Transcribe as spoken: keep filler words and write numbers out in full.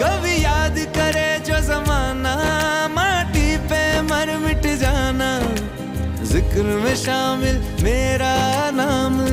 कभी याद करे जो जमाना, माटी पे मर मिट जाना, जिक्र में शामिल मेरा नाम